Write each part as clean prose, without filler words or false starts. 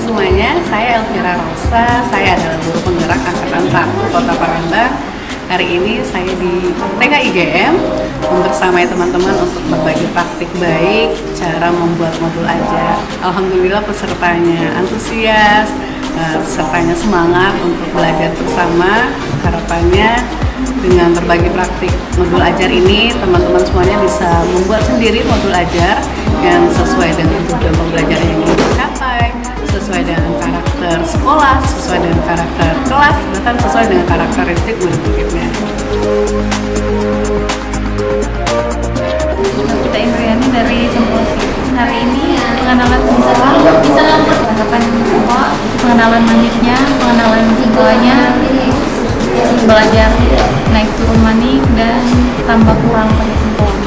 semuanya, saya Elvira Rosa, saya adalah guru penggerak Angkatan 1 Kota Palembang. Hari ini saya di TK IGM membersamai teman-teman untuk berbagi praktik baik cara membuat modul ajar. Alhamdulillah pesertanya antusias, pesertanya semangat untuk belajar bersama. Harapannya dengan berbagi praktik modul ajar ini, teman-teman semuanya bisa membuat sendiri modul ajar yang sesuai dengan tujuan pembelajaran yang ingin dicapai, sesuai dengan karakter sekolah, sesuai dengan karakter kelas, bahkan sesuai dengan karakteristik murid-muridnya. Kita Indriani dari Semposi. Hari ini pengenalan singkawang, tanggapan singkawang, pengenalan maniknya, pengenalan singkawanya, belajar naik turun manik dan tambah kurang pakai singkawang.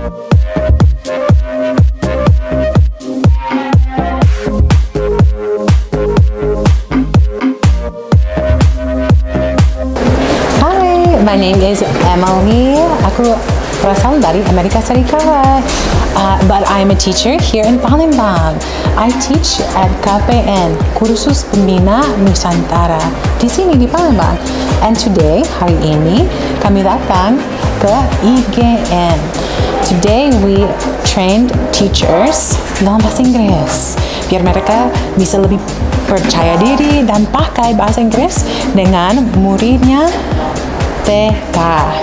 My name is Emily. Aku berasal dari Amerika Serikat, but I'm a teacher here in Palembang. I teach at KPN, Kursus Pembina Nusantara, di sini di Palembang. And today, hari ini, kami datang ke IGN. Today we trained teachers dalam bahasa Inggris, biar mereka bisa lebih percaya diri dan pakai bahasa Inggris dengan muridnya TK.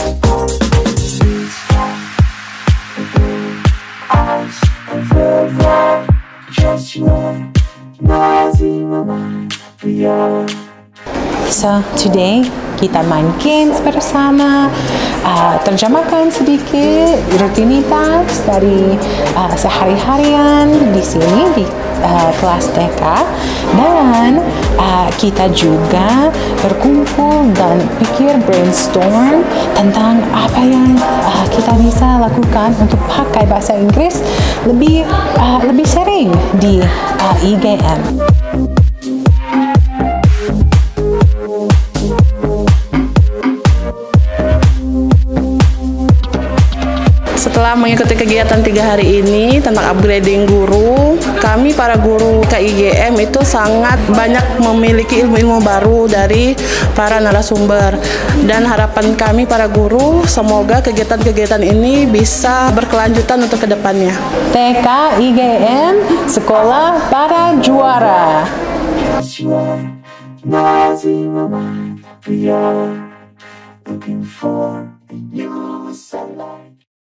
So today kita main games bersama, terjemahkan sedikit rutinitas dari sehari-harian di sini di kelas TK, dan kita juga berkumpul dan pikir brainstorm tentang apa yang kita bisa lakukan untuk pakai bahasa Inggris lebih sering di IGM. Setelah mengikuti kegiatan 3 hari ini tentang upgrading guru, kami para guru KIGM itu sangat banyak memiliki ilmu-ilmu baru dari para narasumber. Dan harapan kami para guru, semoga kegiatan-kegiatan ini bisa berkelanjutan untuk kedepannya. TK IGM, Sekolah Para Juara. Looking for